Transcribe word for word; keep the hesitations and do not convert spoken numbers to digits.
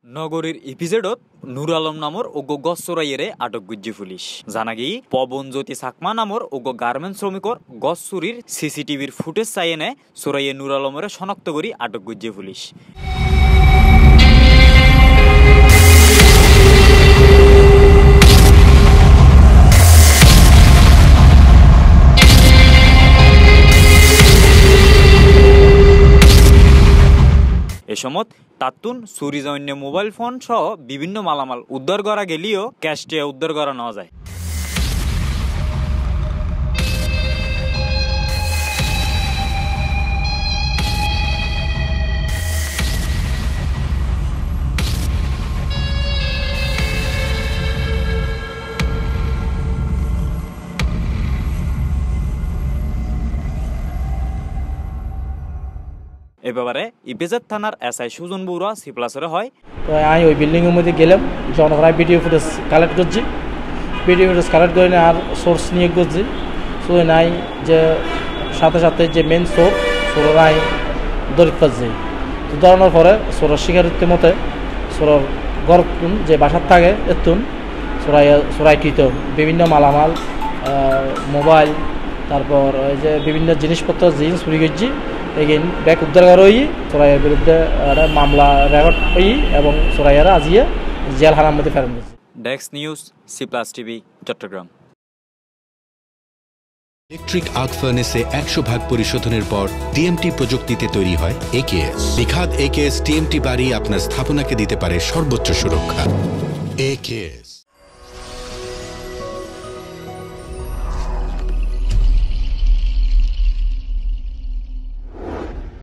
নগরীর ইপিজেডত নুর আলম নামর ওগ গছ চুরাইয়েরে আটক গুজ্জি পুলিশ জানা গিয়ে পবন জ্যোতি চাকমা নামর ওগ গার্মেন্টস শ্রমিকর গছ চুরির সিসিটিভির ফুটেজ চাই এনে চুরাইয়ে নুর আলমরে শনাক্ত করি আটক গুজ্জি পুলিশ। এ সময় তাতুন চুরি জন্য মোবাইল ফোন সহ বিভিন্ন মালামাল উদ্ধার করা গেলেও ক্যাশটিয়া উদ্ধার করা না যায়। এ ব্যাপারে ইপিজেড থানার এসআই সুজন বড়ুয়া সি প্লাসের হয়। তো আমি ওই বিল্ডিংয়ের মধ্যে গেলাম, যখন আমি ভিডিও ফুটেজ কালেক্ট করছি, ভিডিও ফুটেজ কালেক্ট করে আর সোর্স নিয়ে করছি। সো নাই যে সাথে সাথে যে মেন সোর সোরের আই দরিত পাচ্ছি। তো ধরানোর পরে সোরের শিকারিত্বের মতে সোরের গড়তুন যে বাসার থাকে এতুন সোরাই সোরাইটিত বিভিন্ন মালামাল, মোবাইল, তারপর ওই যে বিভিন্ন জিনিসপত্র জিনিস চুরি করছি এগিন ব্যাগ উদ্ধার করা হই সোরাইয়ের বিরুদ্ধে মামলা রেকর্ড হই এবং সোরাইয়ারা আজিয়ে জেলখানার মধ্যে ফেরত দিয়েছে। Desk news C plus TV Chittagong. Electric arc ফার্নেসে একশো ভাগ পরিশোধনের পর টিএমটি প্রযুক্তিতে তৈরি হয় একেএস। বিখাত একেএস টিএমটি বাড়ি আপনার স্থাপনাকে দিতে পারে সর্বোচ্চ সুরক্ষা। একেএস।